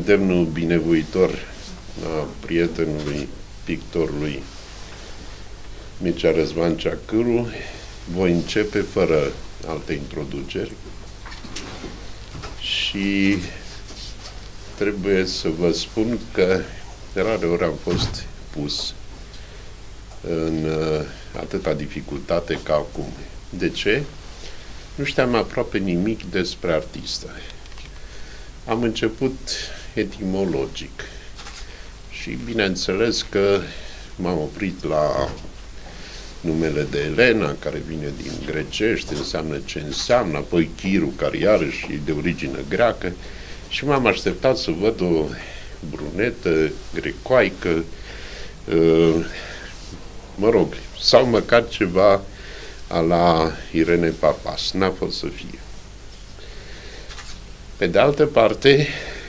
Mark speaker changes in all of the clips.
Speaker 1: îndemnul binevoitor a prietenului, pictorului Mircea Răzvan Ceacâru, voi începe fără alte introduceri și trebuie să vă spun că rareori am fost pus în atâta dificultate ca acum. De ce? Nu știam aproape nimic despre artistă. Am început etimologic și bineînțeles că m-am oprit la numele de Elena, care vine din grecește, înseamnă ce înseamnă, apoi Chiru, care iarăși e de origine greacă, și m-am așteptat să văd o brunetă grecoaică, mă rog, sau măcar ceva a la Irene Papas. N-a fost să fie. Pe de altă parte,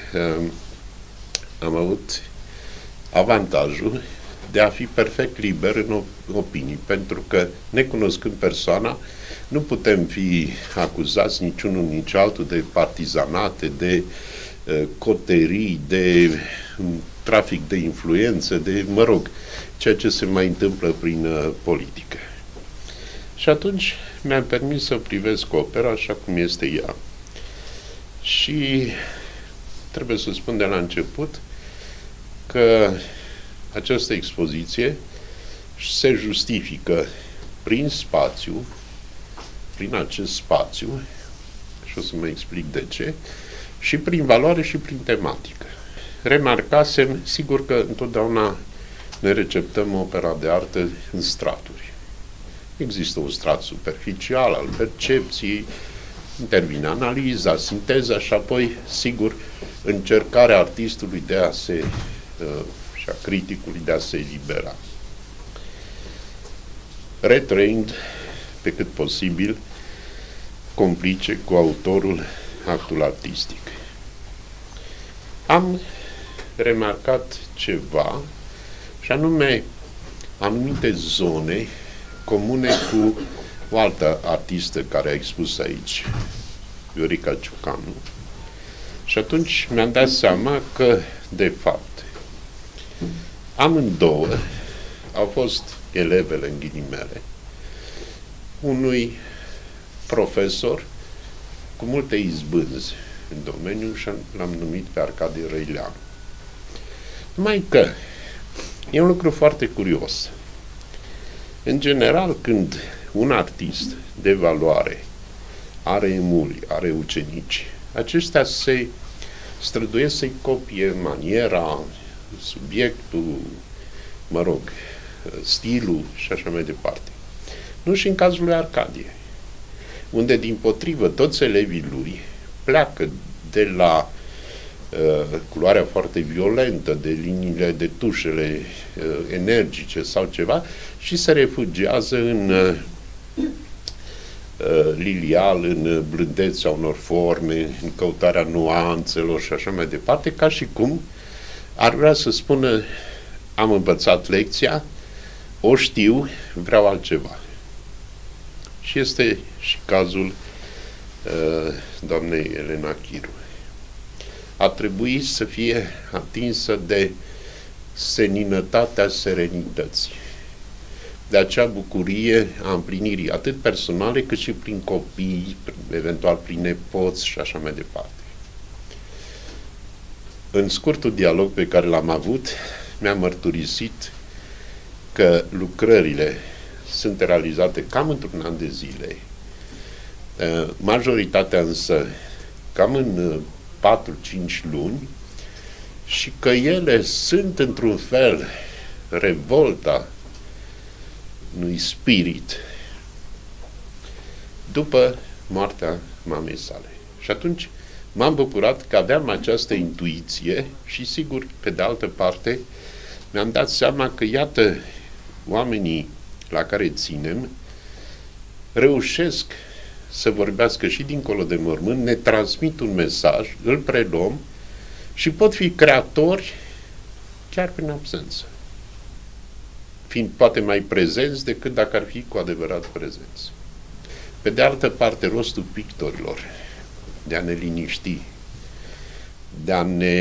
Speaker 1: am avut avantajul de a fi perfect liber în opinii, pentru că, necunoscând persoana, nu putem fi acuzați niciunul nici altul de partizanate, de coterii, de trafic de influență, de, mă rog, ceea ce se mai întâmplă prin politică. Și atunci mi-am permis să privesc opera așa cum este ea. Și trebuie să spun de la început că această expoziție se justifică prin spațiu, prin acest spațiu, și o să mă explic de ce, și prin valoare și prin tematică. Remarcasem, sigur că întotdeauna ne receptăm opera de artă în straturi. Există un strat superficial al percepției, intervine analiza, sinteza și apoi, sigur, încercarea artistului de a se și a criticului de a se elibera. Retrăind pe cât posibil complice cu autorul actul artistic. Am remarcat ceva, și anume anumite zone comune cu o altă artistă care a expus aici, Viorica Ciucanu. Și atunci mi-am dat seama că, de fapt, amândouă au fost elevele, în ghilimele, unui profesor cu multe izbânzi în domeniu și l-am numit pe Arcadie Răileanu. Numai că e un lucru foarte curios. În general, când un artist de valoare are emuli, are ucenici, aceștia se străduiesc să-i copie maniera, subiectul, mă rog, stilul și așa mai departe. Nu și în cazul lui Arcadie, unde, dimpotrivă, toți elevii lui pleacă de la culoarea foarte violentă, de liniile, de tușele energice sau ceva, și se refugiază în lilial, în blândețea unor forme, în căutarea nuanțelor și așa mai departe, ca și cum ar vrea să spună: am învățat lecția, o știu, vreau altceva. Și este și cazul doamnei Elena Chiru. A trebuit să fie atinsă de seninătatea serenității, de acea bucurie a împlinirii, atât personale cât și prin copii, eventual prin nepoți și așa mai departe. În scurtul dialog pe care l-am avut, mi-am mărturisit că lucrările sunt realizate cam într-un an de zile, majoritatea însă cam în 4-5 luni, și că ele sunt într-un fel revolta unui spirit după moartea mamei sale. Și atunci m-am bucurat că aveam această intuiție și, sigur, pe de altă parte, mi-am dat seama că, iată, oamenii la care ținem reușesc să vorbească și dincolo de mormânt, ne transmit un mesaj, îl preluăm și pot fi creatori chiar prin absență, fiind poate mai prezenți decât dacă ar fi cu adevărat prezenți. Pe de altă parte, rostul pictorilor de a ne liniști, de a ne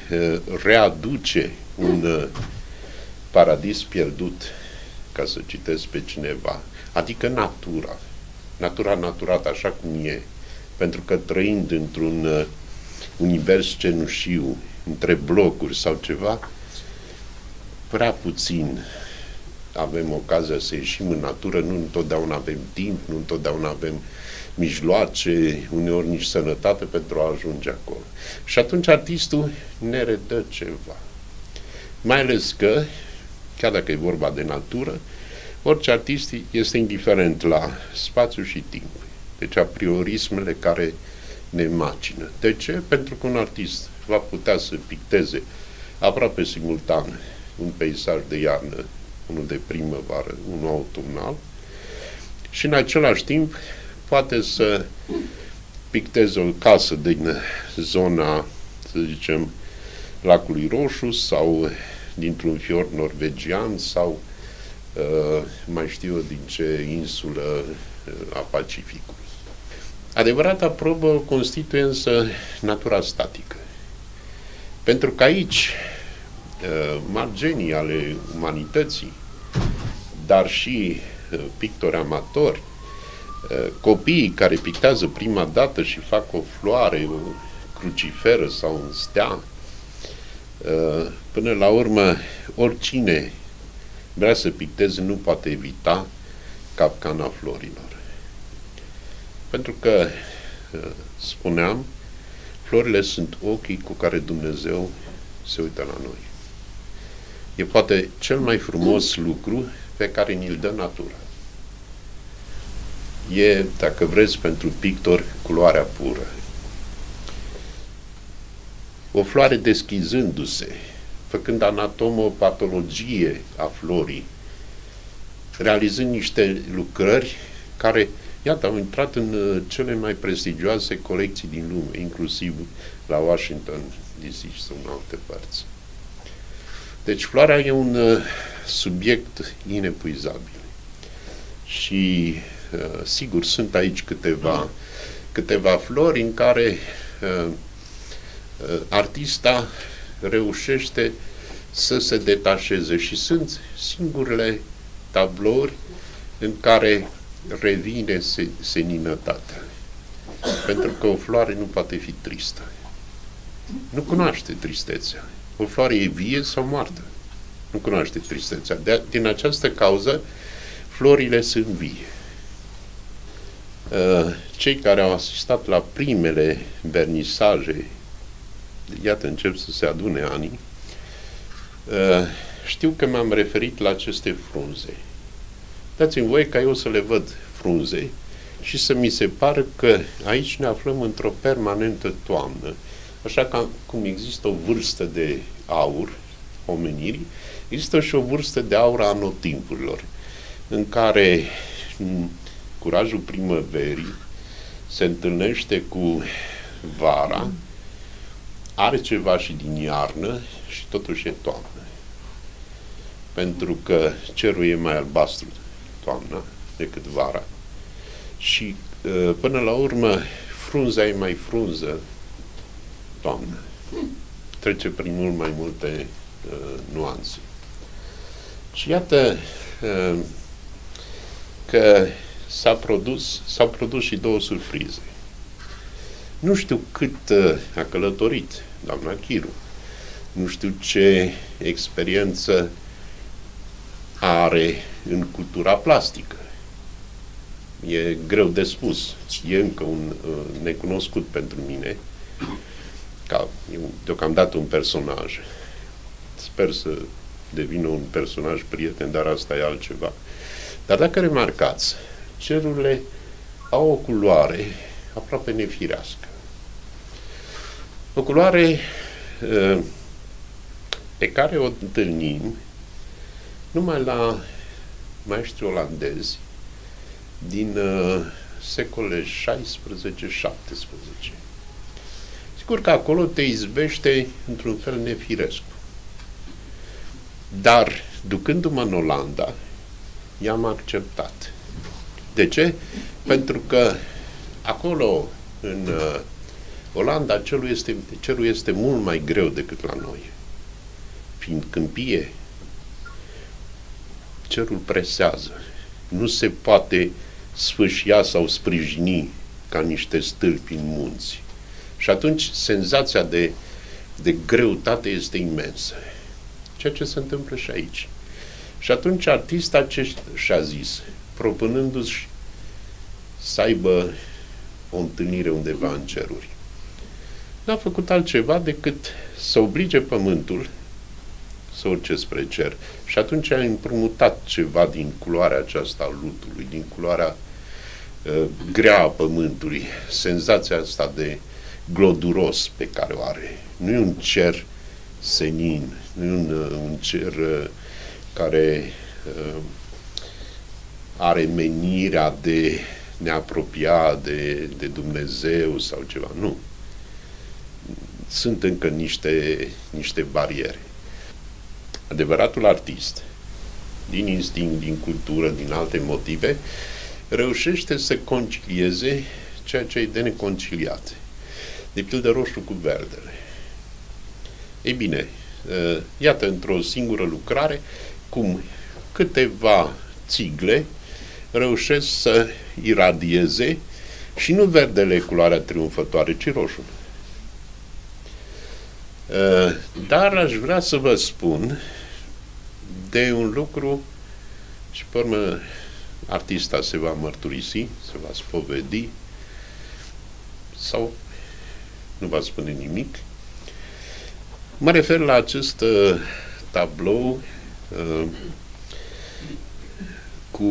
Speaker 1: readuce un paradis pierdut, ca să citesc pe cineva, adică natura. Natura naturată așa cum e, pentru că trăind într-un univers cenușiu, între blocuri sau ceva, prea puțin avem ocazia să ieșim în natură, nu întotdeauna avem timp, nu întotdeauna avem mijloace, uneori nici sănătate pentru a ajunge acolo. Și atunci artistul ne redă ceva. Mai ales că, chiar dacă e vorba de natură, orice artist este indiferent la spațiu și timp. Deci apriorismele care ne macină. De ce? Pentru că un artist va putea să picteze aproape simultan un peisaj de iarnă, unul de primăvară, unul autumnal, și în același timp poate să picteze o casă din zona, să zicem, Lacului Roșu sau dintr-un fiord norvegian sau mai știu eu din ce insulă a Pacificului. Adevărata probă constituie însă natura statică. Pentru că aici margenii ale umanității, dar și pictori amatori, copiii care pictează prima dată și fac o floare, o cruciferă sau un stea, până la urmă, oricine vrea să picteze nu poate evita capcana florilor. Pentru că, spuneam, florile sunt ochii cu care Dumnezeu se uită la noi. E poate cel mai frumos lucru pe care ni-l dă natura. E, dacă vreți, pentru pictor, culoarea pură. O floare deschizându-se, făcând anatomopatologie a florii, realizând niște lucrări care, iată, au intrat în cele mai prestigioase colecții din lume, inclusiv la Washington DC sau în alte părți. Deci floarea e un subiect inepuizabil. Și sigur, sunt aici câteva flori în care artista reușește să se detașeze și sunt singurele tablouri în care revine seninătatea. Pentru că o floare nu poate fi tristă. Nu cunoaște tristețea. O floare e vie sau moartă. Nu cunoaște tristețea. Din această cauză, florile sunt vie. Cei care au asistat la primele vernisaje, iată, încep să se adune anii, știu că m-am referit la aceste frunze. Dați-mi voie ca eu să le văd frunze și să mi se pară că aici ne aflăm într-o permanentă toamnă. Așa cum există o vârstă de aur omenirii, există și o vârstă de aur a anotimpurilor, în care curajul primăverii se întâlnește cu vara, are ceva și din iarnă și totuși e toamnă. Pentru că cerul e mai albastru toamna decât vara și până la urmă frunza e mai frunză toamnă. Trece prin mult mai multe nuanțe. Și iată că s-au produs și două surprize. Nu știu cât a călătorit doamna Chiru, nu știu ce experiență are în cultura plastică. E greu de spus. E încă un necunoscut pentru mine, ca deocamdată un personaj. Sper să devină un personaj prieten, dar asta e altceva. Dar dacă remarcați, cerurile au o culoare aproape nefirească. O culoare pe care o întâlnim numai la maestri olandezi din secolele 16-17. Sigur că acolo te izbește într-un fel nefiresc. Dar, ducându-mă în Olanda, i-am acceptat. De ce? Pentru că acolo, în Olanda, cerul este mult mai greu decât la noi. Fiind câmpie, cerul presează. Nu se poate sfâșia sau sprijini ca niște stâlpi în munți. Și atunci senzația de greutate este imensă. Ceea ce se întâmplă și aici. Și atunci artista ce și-a zis, propunându-și să aibă o întâlnire undeva în ceruri, n-a făcut altceva decât să oblige pământul să urce spre cer. Și atunci a împrumutat ceva din culoarea aceasta a lutului, din culoarea grea a pământului, senzația asta de gloduros pe care o are. Nu e un cer senin, nu e un cer care are menirea de ne apropia de Dumnezeu sau ceva. Nu. Sunt încă niște bariere. Adevăratul artist, din instinct, din cultură, din alte motive, reușește să concilieze ceea ce e de neconciliat. De pildă roșu cu verdele. Ei bine, iată într-o singură lucrare cum câteva țigle reușesc să iradieze și nu verdele culoarea triumfătoare, ci roșul. Dar aș vrea să vă spun de un lucru și pe urmă artista se va mărturisi, se va spovedi sau nu va spune nimic. Mă refer la acest tablou cu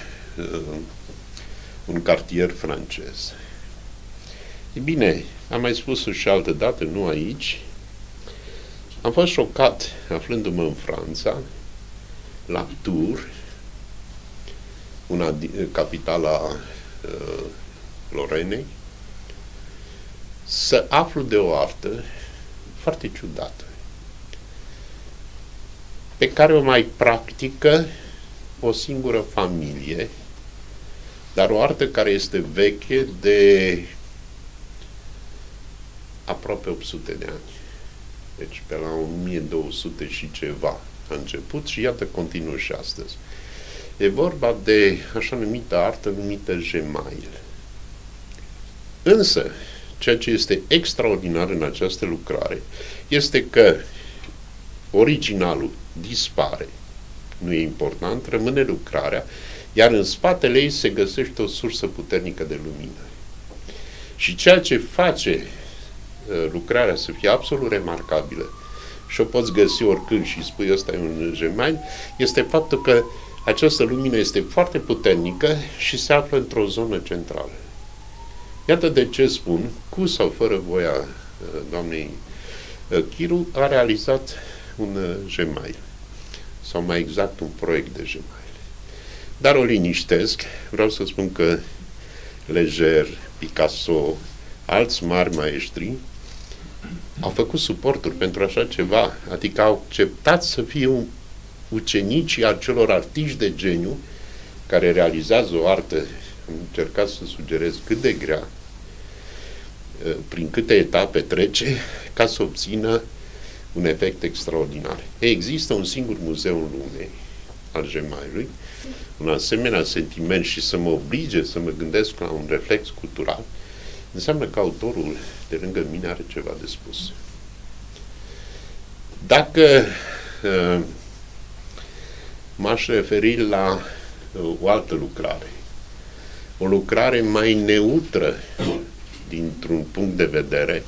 Speaker 1: un cartier francez. E bine, am mai spus-o și altă dată, nu aici. Am fost șocat, aflându-mă în Franța, la Tours, capitala Lorenei, să aflu de o artă foarte ciudată, pe care o mai practică o singură familie, dar o artă care este veche de aproape 800 de ani. Deci pe la 1200 și ceva a început și iată continuă și astăzi. E vorba de așa numită artă numită gemail. Însă, ceea ce este extraordinar în această lucrare este că originalul dispare, nu e important, rămâne lucrarea, iar în spatele ei se găsește o sursă puternică de lumină. Și ceea ce face lucrarea să fie absolut remarcabilă și o poți găsi oricând și spui ăsta e un gemail, este faptul că această lumină este foarte puternică și se află într-o zonă centrală. Iată de ce spun, cu sau fără voia doamnei Chiru, a realizat un gemail, sau mai exact un proiect de gemail. Dar o liniștesc, vreau să spun că Leger, Picasso, alți mari maestri au făcut suporturi pentru așa ceva, adică au acceptat să fie ucenicii acelor artiști de geniu care realizează o artă, am încercat să sugerez cât de grea, prin câte etape trece, ca să obțină un efect extraordinar. Există un singur muzeu în lume al gemailului, un asemenea sentiment și să mă oblige să mă gândesc la un reflex cultural, înseamnă că autorul de lângă mine are ceva de spus. Dacă m-aș referi la o altă lucrare, o lucrare mai neutră dintr-un punct de vedere,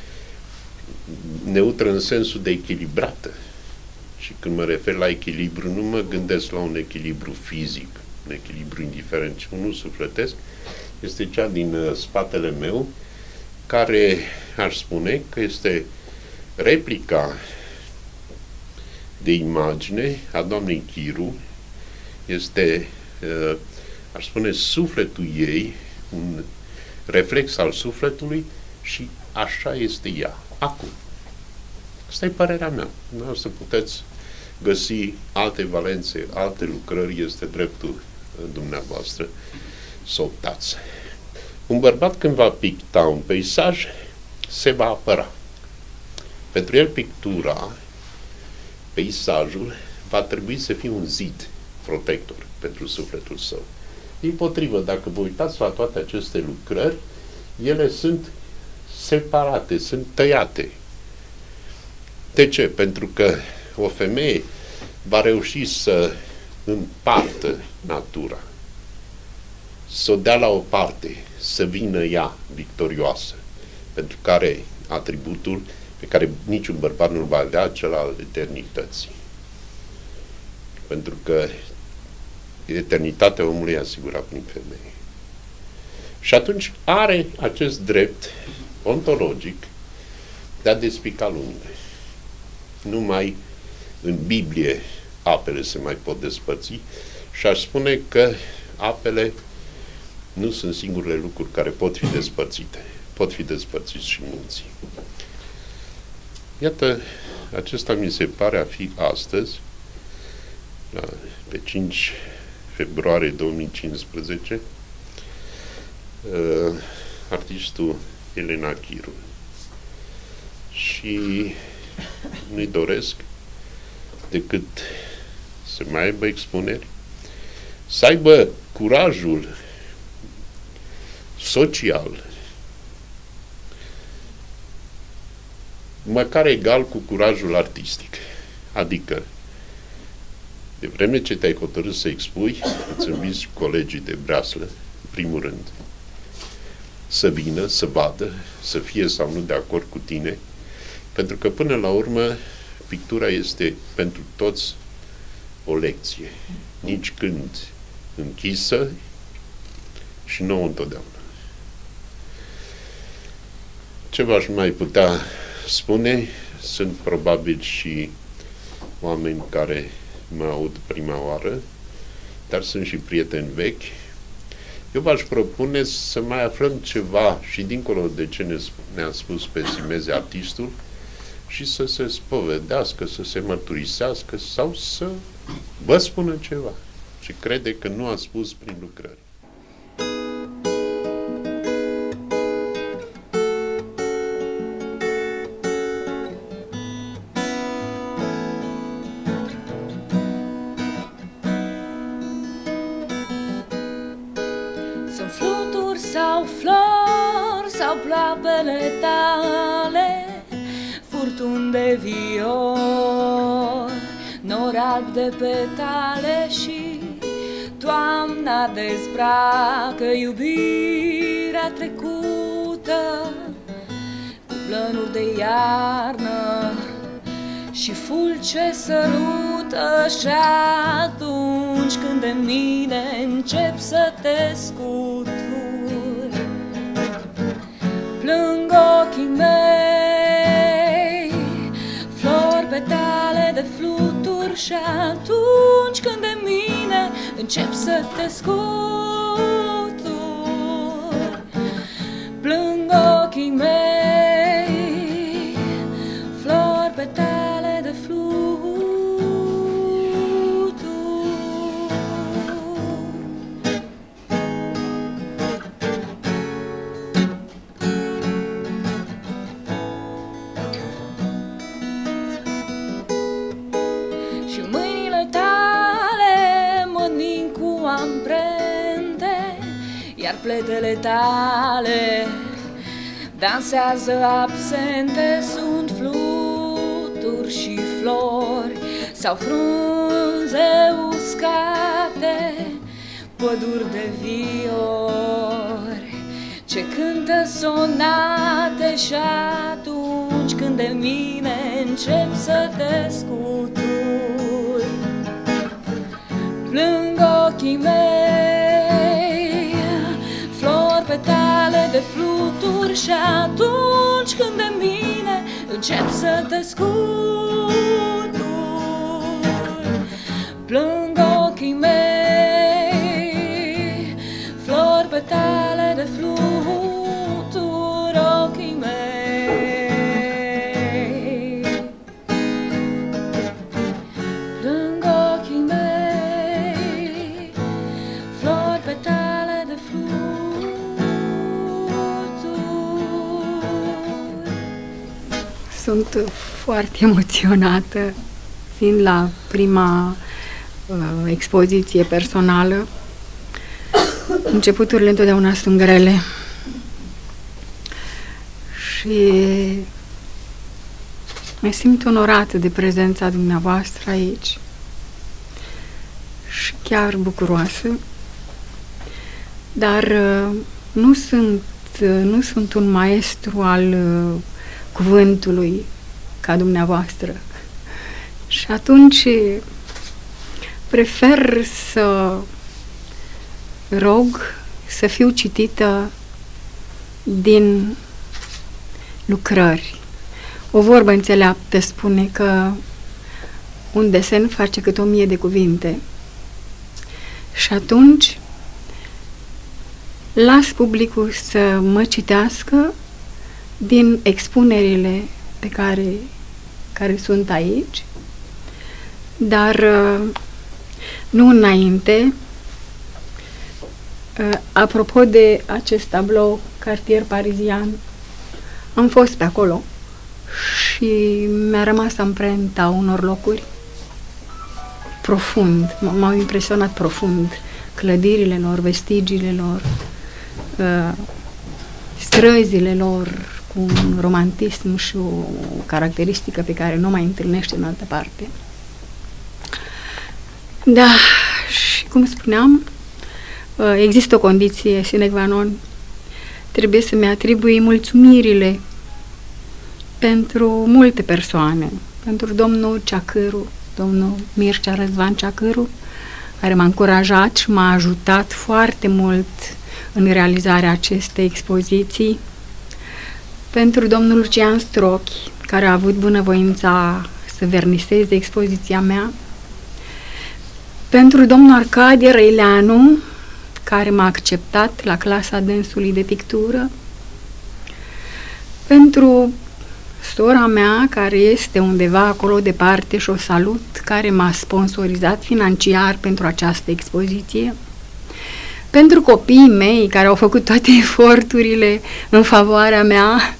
Speaker 1: neutră în sensul de echilibrată. Și când mă refer la echilibru, nu mă gândesc la un echilibru fizic, un echilibru indiferent, ci unul sufletesc, este cea din spatele meu, care aș spune că este replica de imagine a doamnei Chiru, este, aș spune, sufletul ei, un reflex al sufletului și așa este ea, acum. Asta e părerea mea. Nu o să puteți găsi alte valențe, alte lucrări, este dreptul dumneavoastră să optați. Un bărbat când va picta un peisaj se va apăra. Pentru el pictura, peisajul, va trebui să fie un zid protector pentru sufletul său. Dimpotrivă, dacă vă uitați la toate aceste lucrări, ele sunt separate, sunt tăiate. De ce? Pentru că o femeie va reuși să împartă natura, să o dea la o parte, să vină ea victorioasă, pentru care atributul pe care niciun bărbat nu-l va avea, cel al eternității. Pentru că eternitatea omului e asigurat prin femeie. Și atunci are acest drept ontologic de a despica lumile. Numai în Biblie apele se mai pot despărți și aș spune că apele nu sunt singurele lucruri care pot fi despărțite. Pot fi despărțiți și munții. Iată, acesta mi se pare a fi astăzi, pe 5 februarie 2015, artistul Elena Chiru. Și nu-i doresc decât să mai aibă expuneri, să aibă curajul social măcar egal cu curajul artistic. Adică, de vreme ce te-ai hotărât să expui, îți inviți colegii de breaslă, în primul rând, să vină, să vadă, să fie sau nu de acord cu tine, pentru că până la urmă pictura este pentru toți o lecție, nici când închisă și nouă întotdeauna. Ce v-aș mai putea spune? Sunt probabil și oameni care mă aud prima oară, dar sunt și prieteni vechi. Eu v-aș propune să mai aflăm ceva și dincolo de ce ne-a spus pe Simeze artistul și să se spovedească, să se mărturisească sau să vă spună ceva și crede că nu a spus prin lucrări.
Speaker 2: Sunt fluturi sau flori sau ploapele tale, furtuni de vior, nori alb de petale și toamna dezbracă iubirea trecută cu planuri de iarnă și fulge sărută. Și atunci când de mine încep să te scuturi, plâng ochii mei, flori, petale de fluturi. Și atunci când de mine încep să te scuturi, plâng ochii mei, flori, petale de fluturi. Și mâinile tale mă ning cu amprente, iar pletele tale dansează absente. Sunt fluturi și flori sau frunze uscate, păduri de viori ce cântă sonate. Și atunci când de mine încep să te scuturi, plâng ochii mei, flori, petale de fluturi. Și atunci când de mine încep să te scuturi, plâng ochii mei, flori, petale de fluturi. Ochii mei, plâng ochii mei, flori, petale de fluturi.
Speaker 3: Sunt foarte emoționată, fiind la prima expoziție personală. Începuturile întotdeauna sunt grele și mă simt onorată de prezența dumneavoastră aici și chiar bucuroasă, dar nu sunt un maestru al cuvântului ca dumneavoastră și atunci prefer să rog să fiu citită din lucrări. O vorbă înțeleaptă spune că un desen face cât 1000 de cuvinte. Și atunci las publicul să mă citească din expunerile pe care sunt aici, dar nu înainte. Apropo de acest tablou Cartier Parizian, am fost pe acolo și mi-a rămas amprenta unor locuri profund. M-au impresionat profund clădirile lor, vestigiile lor, străzile lor cu un romantism și o caracteristică pe care nu mai întâlnește în altă parte. Da, și cum spuneam, există o condiție sine qua non. Trebuie să-mi atribui mulțumirile pentru multe persoane. Pentru domnul Ceacâru, domnul Mircea Răzvan Ceacâru, care m-a încurajat și m-a ajutat foarte mult în realizarea acestei expoziții. Pentru domnul Lucian Strochi, care a avut bunăvoința să verniseze expoziția mea. Pentru domnul Arcadie Răileanu, care m-a acceptat la clasa dânsului de pictură. Pentru sora mea, care este undeva acolo departe și o salut, care m-a sponsorizat financiar pentru această expoziție. Pentru copiii mei, care au făcut toate eforturile în favoarea mea.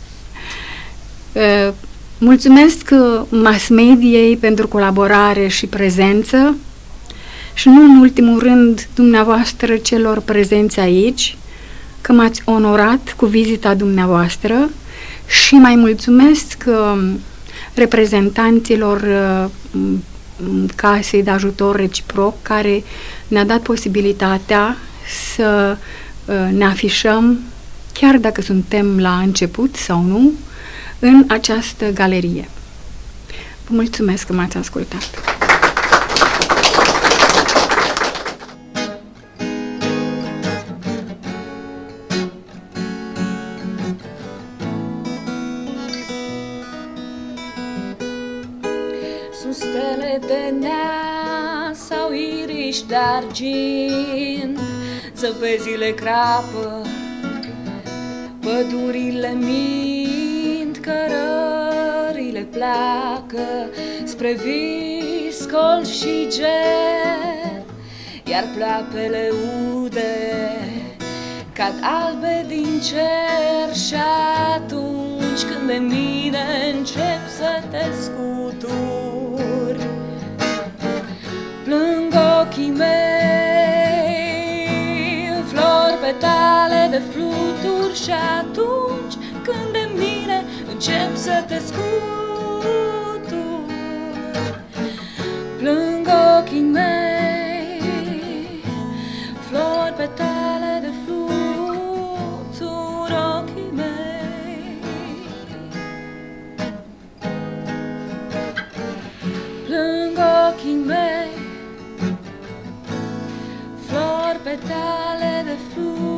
Speaker 3: Mulțumesc mass mediei pentru colaborare și prezență. Și nu în ultimul rând dumneavoastră celor prezenți aici, că m-ați onorat cu vizita dumneavoastră și mai mulțumesc reprezentanților Casei de Ajutor Reciproc, care ne-a dat posibilitatea să ne afișăm, chiar dacă suntem la început sau nu, în această galerie. Vă mulțumesc că m-ați ascultat.
Speaker 2: Sunt stele de neas sau iriși de argint, zăpezile crapă, pădurile mint, cărările pleacă spre viscol și ger, iar pleoapele ude cad albe din cer. Și atunci când de mine încep să te scuturi, plâng ochii mei, flori petale de fluturi. Și atunci când de mine încep să te scuturi, plâng ochii mei, flori petale de fluturi, ochii mei. Plâng ochii mei, flori petale de fluturi.